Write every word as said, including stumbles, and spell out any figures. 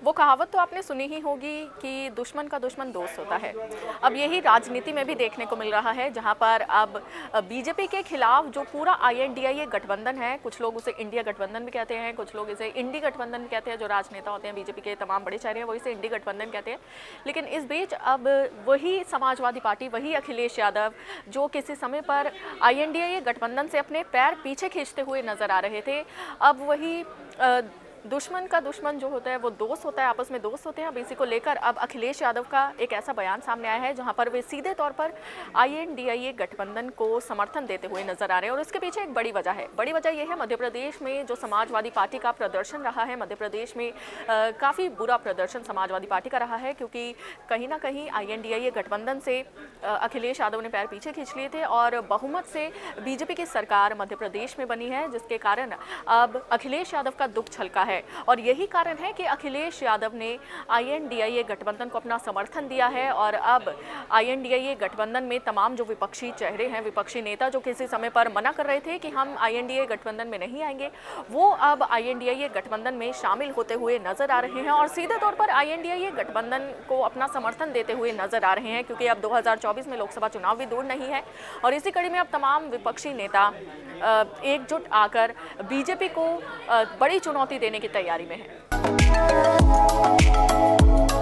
वो कहावत तो आपने सुनी ही होगी कि दुश्मन का दुश्मन दोस्त होता है। अब यही राजनीति में भी देखने को मिल रहा है, जहां पर अब बीजेपी के खिलाफ जो पूरा आई एन डी आई ए गठबंधन है, कुछ लोग उसे इंडिया गठबंधन भी कहते हैं, कुछ लोग इसे इंडी गठबंधन भी कहते हैं, जो राजनेता होते हैं बीजेपी के तमाम बड़े चेहरे हैं वो इसे इंडी गठबंधन कहते हैं। लेकिन इस बीच अब वही समाजवादी पार्टी, वही अखिलेश यादव जो किसी समय पर आई एन डी आई ए गठबंधन से अपने पैर पीछे खींचते हुए नजर आ रहे थे, अब वही आ, दुश्मन का दुश्मन जो होता है वो दोस्त होता है, आपस में दोस्त होते हैं। अब इसी को लेकर अब अखिलेश यादव का एक ऐसा बयान सामने आया है जहां पर वे सीधे तौर पर आई एन डी आई ए गठबंधन को समर्थन देते हुए नजर आ रहे हैं। और इसके पीछे एक बड़ी वजह है, बड़ी वजह यह है मध्य प्रदेश में जो समाजवादी पार्टी का प्रदर्शन रहा है, मध्य प्रदेश में काफ़ी बुरा प्रदर्शन समाजवादी पार्टी का रहा है, क्योंकि कहीं ना कहीं आई एन डी आई ए गठबंधन से अखिलेश यादव ने पैर पीछे खींच लिए थे और बहुमत से बीजेपी की सरकार मध्य प्रदेश में बनी है, जिसके कारण अब अखिलेश यादव का दुख छलका है। और यही कारण है कि अखिलेश यादव ने आई एन डी आई ए गठबंधन को अपना समर्थन दिया है। और अब आई एन डी आई ए गठबंधन में तमाम जो विपक्षी चेहरे हैं, विपक्षी नेता जो किसी समय पर मना कर रहे थे कि हम आई एन डी आई ए गठबंधन में नहीं आएंगे, वो अब आई एन डी आई ए गठबंधन में शामिल होते हुए नजर आ रहे हैं और सीधे तौर पर आई एन डी आई ए गठबंधन को अपना समर्थन देते हुए नजर आ रहे हैं, क्योंकि अब दो हज़ार चौबीस में लोकसभा चुनाव भी दूर नहीं है। और इसी कड़ी में अब तमाम विपक्षी नेता एकजुट आकर बीजेपी को बड़ी चुनौती देने की तैयारी में है।